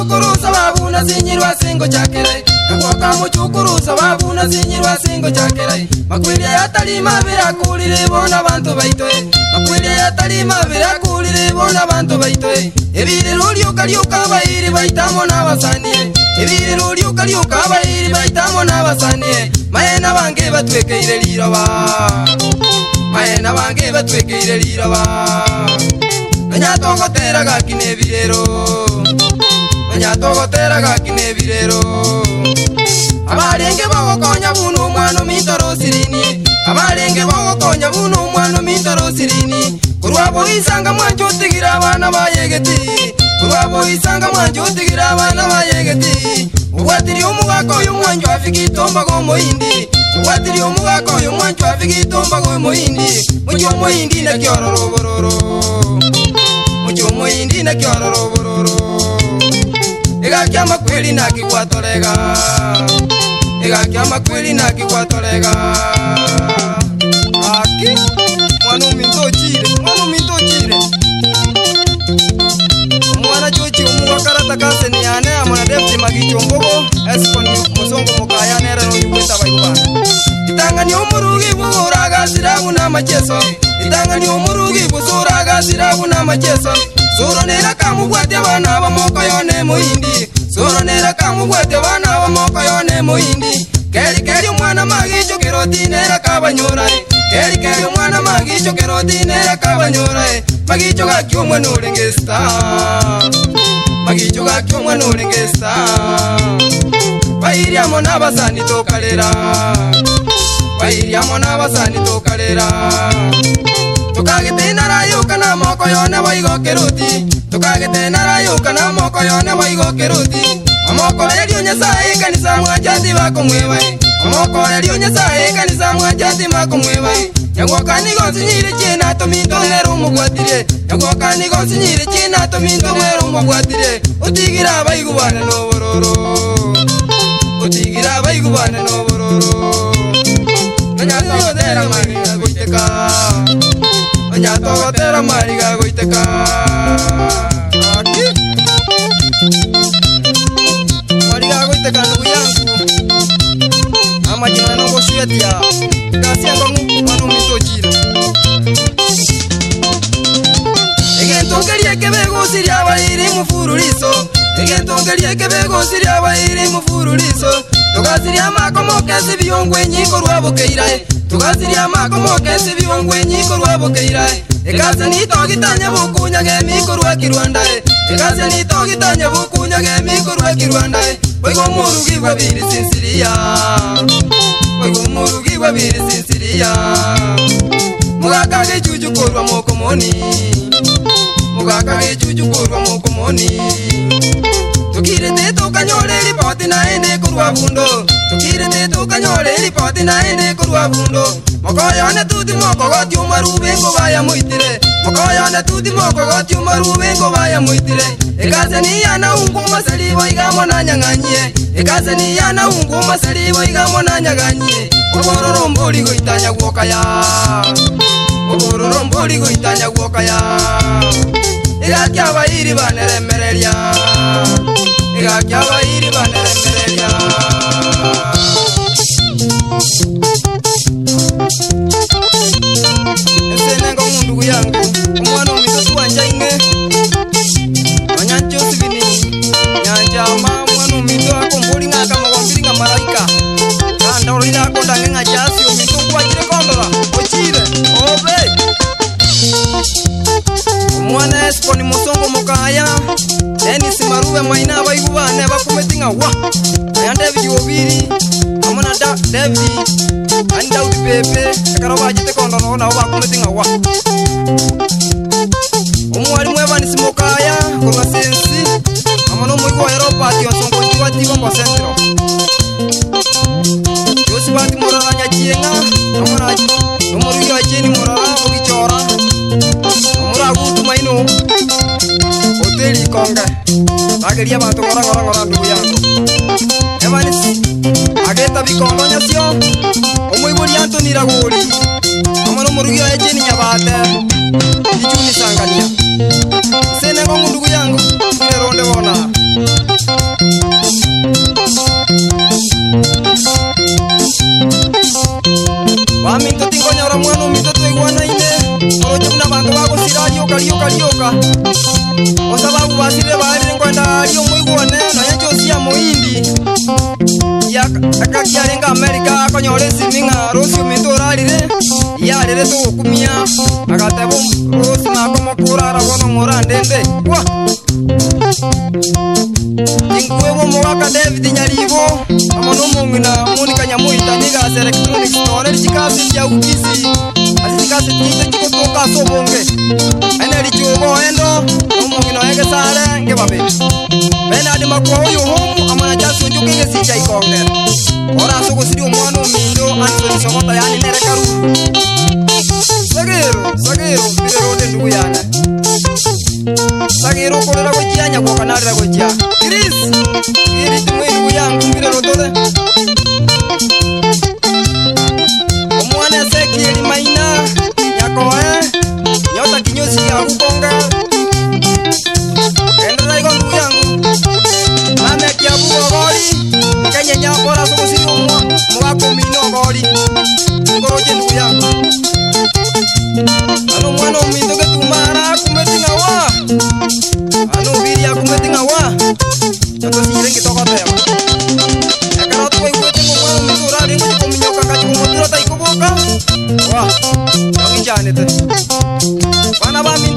muchukuru sababu na zinyirwa singo chakere Nagoka muchukuru sababu na zinyirwa singo chakere Makwili ya talima vira kulire bona bantu baitoe Makwili ya talima vira kulire bona bantu baitoe Ebire ruliuka liuka bairi baitamo na basanie Ebire ruliuka liuka bairi baitamo na basanie Maena bange batwekeire liroba Maena bange batwekeire liroba Nanyatogotera gakine birero Nanyatogotera gakine birero Abalenge bagokonya bunu umwana mintoro sirini Abalenge bagokonya bunu umwana mintoro sirini Kurwabo isanga mwanjotigira abana bayegeti Kurwabo isanga mwanjotigira abana bayegeti Uwatiri umugako y'umwanjo afikitomba go moyindi Uwatiri umugako y'umwanjo afikitomba go moyindi Mujo moyindi na kyororo bororo Mujo moyindi na kyororo bororo Ega kyama kweli na kikwatorega Ega kyama kweli na kikwatorega Aki Mwanu minto chire Mwana chochi umuwakarata kase ni ane Amona defti magichombogo Esponi musongo mokaya nera no yuweta baigubana Itanga ni umurugi buhuraga sirabu na macheso Itanga ni umurugi busuraga sirabu na macheso Suro nera kamubwate abana bamoko yone muhindi Suro nera kamubwate abana bamoko yone muhindi Keri umwana magicho keroti nera kabanyora Keri umwana magicho keroti nera kabanyora Magicho gaki umwana urengesta Magicho gaki umwana urengesta Bairiamo n'abasani tokalera Bairiamo n'abasani tokalera Tukagete narayuka na moko yone baigo keruti Tukagete narayuka na moko yone baigo keruti Omoko elio nyasaye kanisa mwajati bakomweba Omoko elio nyasaye kanisa mwajati bakomweba Yagoka nigonsi nyiri china tominto ngero mugwatire Yagoka nigonsi nyiri china tominto ngero mugwatire Utigira baigubana no bororo Utigira baigubana no bororo Nanyatogotera mariga goiteka Nanyatogotera mariga goiteka Aki Mariga goiteka ndugu yangu Ama jina nongo shuetia Kasi yangu manu mitochira Egentongerie kebego siria bairi mufururiso Egentongerie kebego siria bairi mufururiso Tugasiria makomo kesi biyongwe nyiko rwabokeirae Tugasiria makomo kesi biyongwe nyiko rwabokeirae Ekase nitogitanya bukunya gemiko rwakirwandae Ekase nitogitanya bukunya gemiko rwakirwandae Oigo murugi wabiri sinsiria Oigo murugi wabiri sinsiria Mugaka gejuju korwa mokomoni Mugaka gejuju korwa mokomoni Tukirete tukanyole ripoti na ende kurwa bundo Tukirete tukanyole ripoti na ende kurwa bundo Mokoyone tuti moko goti umarubengo baya muitire Mokoyone tuti moko goti umarubengo baya muitire Ekase ni yana ungu masalibo igamo na nyanganyie Ekase ni yana ungu masalibo igamo na nyanganyie Obororo mboli goitanya gwokaya Obororo mboli goitanya gwokaya Egaki abairi baneremereria Egaki abairi baneremereria Esene ngo mundu yangu Umwana umitotu wanja inge Manyancho sivini Nyanja ama umwana umito ako mboli ngaka mwambiri nga malaika Kanda uri nako ndange nga jasi umito kwa jire kondora Ochire, obe Umwana esponi musongo mokaya Dennis Marube maina baigubane bakumetinga wa Aya David Obiri Amona David Anda udi pepe Ekaro bajite kondora na bakumetinga wa Umwari mwebani simokaya Konga sensi Amona mwiko aeropati Onsongo jiwa tigo mwa sentro Yosi bati morala nyachienga Amona Nomori ya cheni morala Okichora Amora gutu maino Hoteli konga Ageria bantu ngora ndugu yangu Evanisi Ageta bikongo nyasio Omwibuli Anthony Ragoli Amano murugi ya cheni nyabate Ichuni sangania Sene ngongu ndugu yangu Ronde bona Erere to kumia agatebo rosi makomo kurara wono ngorandende wa Inkwebo mwaka David Nyaribo amono mungina Monica Nyamuita niga electronic store chikasi ya ukisi chikasi tite chikotoka sobonge ene lichugo endo mungina ege sare ngebabe bena de makwa yo home amana chasu njukinge sicha ikonge ora soko sidi umwana mindo Anthony Sokota yani nere karu Sagero biro de ndugu yana Sagero kolera kujanya kwa kanara kujya Chris iri tumwe ndugu yangu biro dole Omwana sekiri maina yako nyota kinyozi ya kukonga Endra iko ndugu yangu Mame kia buwa goli Kenya nyakora soko siri mwako mino goli Ngoroje ndugu yangu Ano mwana umindo ke tumara kumetinga wa Ano viria kumetinga wa Chato sirenge toka tema Ekara tuwe kumetinga mwana umindo rari Ngo chiko minyoka kachi kumotura taiko boka Wa Wangi jane te Wana ba